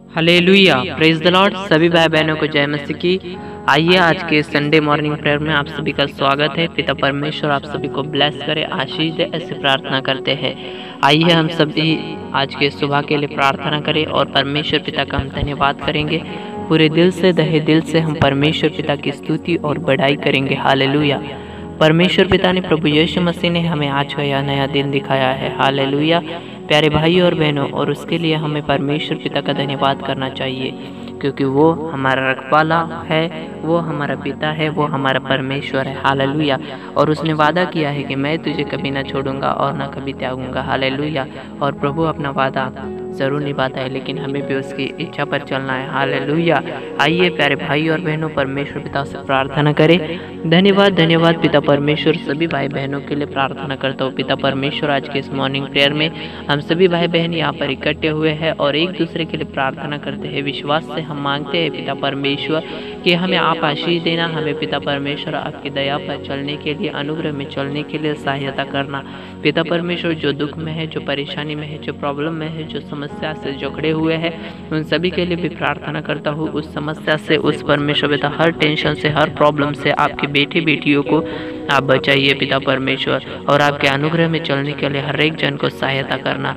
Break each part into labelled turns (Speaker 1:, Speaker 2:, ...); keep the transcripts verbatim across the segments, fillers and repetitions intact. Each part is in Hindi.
Speaker 1: Hallelujah, praise the Lord. सभी भाई बहनों को जय मसीह की। आइए आज के संडे मॉर्निंग प्रेयर में आप सभी का स्वागत है। पिता परमेश्वर आप सभी को ब्लेस करे, आशीष दे, ऐसे प्रार्थना करते हैं। आइए हम सभी आज के सुबह के लिए प्रार्थना करें और परमेश्वर पिता का हम धन्यवाद करेंगे। पूरे दिल से दहे दिल से हम परमेश्वर पिता की स्तुति और बढ़ाई करेंगे। हालेलुया। परमेश्वर पिता ने, प्रभु यीशु मसीह ने हमें आज का यह नया दिन दिखाया है। हालेलुया। प्यारे भाइयों और बहनों, और उसके लिए हमें परमेश्वर पिता का धन्यवाद करना चाहिए, क्योंकि वो हमारा रखवाला है, वो हमारा पिता है, वो हमारा परमेश्वर है। हालेलुया। और उसने वादा किया है कि मैं तुझे कभी ना छोड़ूंगा और ना कभी त्यागूंगा। हालेलुया। और प्रभु अपना वादा जरूर निभाता है, लेकिन हमें भी उसकी इच्छा पर चलना है। हालेलुया। आइए प्यारे भाई और बहनों, परमेश्वर पिता से प्रार्थना करें। धन्यवाद धन्यवाद पिता परमेश्वर। सभी भाई बहनों के लिए प्रार्थना करता हूँ। पिता परमेश्वर, आज के इस मॉर्निंग प्रेयर में हम सभी भाई बहन यहाँ पर इकट्ठे हुए हैं और एक दूसरे के लिए प्रार्थना करते हैं। विश्वास से हम मांगते हैं पिता परमेश्वर कि हमें आप आशीष देना, हमें पिता परमेश्वर आपकी दया पर चलने के लिए, अनुग्रह में चलने के लिए सहायता करना। पिता परमेश्वर, जो दुख में है, जो परेशानी में है, जो प्रॉब्लम में है, जो समस्या से जकड़े हुए हैं, उन सभी के लिए भी प्रार्थना करता हूँ। उस समस्या से, उस परमेश्वर पिता, हर टेंशन से, हर प्रॉब्लम से आपके बेटे बेटियों को आप बचाइए पिता परमेश्वर, और आपके अनुग्रह में चलने के लिए हर एक जन को सहायता करना।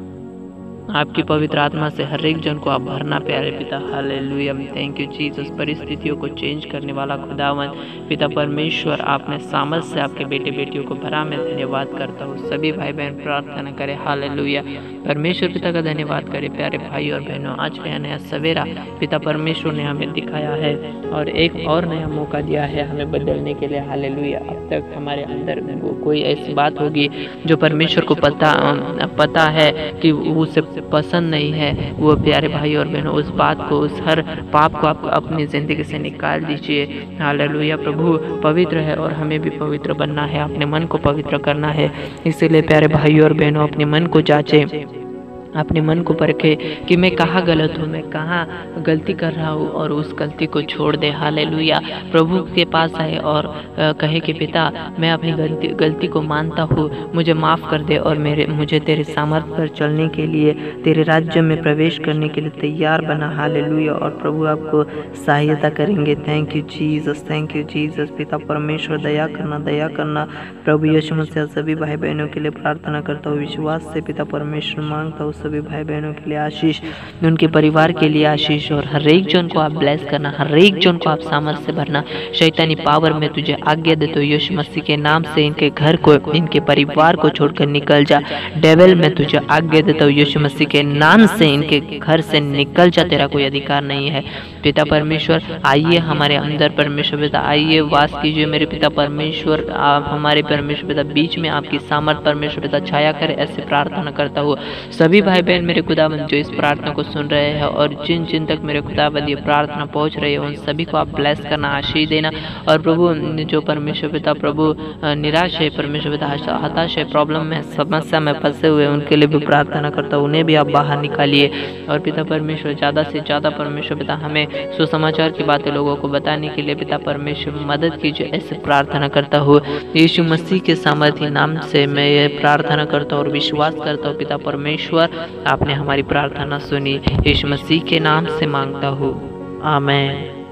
Speaker 1: आपकी पवित्र आत्मा से हर एक जन को आप भरना प्यारे पिता। हालेलुया। Thank you Jesus. परिस्थितियों को चेंज करने वाला खुदावन पिता परमेश्वर, आपने सामर्थ से आपके बेटे बेटियों को भरा। मैं धन्यवाद करता हूँ। सभी भाई बहन प्रार्थना करें। हालेलुया। परमेश्वर पिता का धन्यवाद करें। प्यारे भाई और बहनों, आज का नया सवेरा पिता परमेश्वर ने हमें दिखाया है और एक और नया मौका दिया है हमें बदलने के लिए। हालेलुया। अब तक हमारे अंदर वो कोई ऐसी बात होगी जो परमेश्वर को पता पता है कि उसे पसंद नहीं है, वो प्यारे भाई और बहनों, उस बात को, उस हर पाप को आप अपनी ज़िंदगी से निकाल दीजिए। हालेलुया। प्रभु पवित्र है और हमें भी पवित्र बनना है, अपने मन को पवित्र करना है। इसीलिए प्यारे भाई और बहनों, अपने मन को जांचें, अपने मन को परखे कि मैं कहाँ गलत हूँ, मैं कहाँ गलती कर रहा हूँ, और उस गलती को छोड़ दे। हालेलुया। प्रभु के पास आए और कहे कि पिता, मैं अपनी गलती गलती को मानता हूँ, मुझे माफ़ कर दे और मेरे मुझे तेरे सामर्थ्य पर चलने के लिए, तेरे राज्य में प्रवेश करने के लिए तैयार बना। हालेलुया। और प्रभु आपको सहायता करेंगे। Thank you Jesus, thank you Jesus. पिता परमेश्वर, दया करना, दया करना। प्रभु यीशु मसीह, सभी भाई बहनों के लिए प्रार्थना करता हूँ। विश्वास से पिता परमेश्वर मांगता हूँ सभी भाई बहनों के लिए आशीष, उनके परिवार के लिए आशीष, और हर एक जन को आप ब्लेस करना, हर एक जन को आप सामर्थ्य से भरना। शैतानी पावर में तुझे आज्ञा देते हो यीशु मसीह के नाम से, इनके घर को, इनके परिवार को छोड़कर निकल जा। डेविल में तुझे आज्ञा देता हूँ यीशु मसीह के नाम से, इनके घर से निकल जा, तेरा कोई अधिकार नहीं है। पिता परमेश्वर, आइए हमारे अंदर परमेश्वर पिता, आइए वास कीजिए मेरे पिता परमेश्वर। आप हमारे परमेश्वर पिता बीच में आपकी सामर्थ परमेश्वर पिता छाया करे, ऐसे प्रार्थना करता हूँ। सभी भाई बहन मेरे खुदाबंद जो इस प्रार्थना को सुन रहे हैं और जिन जिन तक मेरे खुदाबंद ये प्रार्थना पहुंच रही है, उन सभी को आप ब्लेस करना, आशीष देना। और प्रभु, जो परमेश्वर पिता प्रभु निराश है, परमेश्वर पिता हताश है, प्रॉब्लम में, समस्या में फंसे हुए, उनके लिए भी प्रार्थना करता हूँ, उन्हें भी आप बाहर निकालिए। और पिता परमेश्वर, ज़्यादा से ज़्यादा परमेश्वर पिता हमें सुसमाचार की बातें लोगों को बताने के लिए पिता परमेश्वर मदद कीजिए, ऐसे प्रार्थना करता हूँ। यीशु मसीह के सामर्थ्य नाम से मैं ये प्रार्थना करता हूँ और विश्वास करता हूँ पिता परमेश्वर, आपने हमारी प्रार्थना सुनी। यीशु मसीह के नाम से मांगता हूँ, आमीन।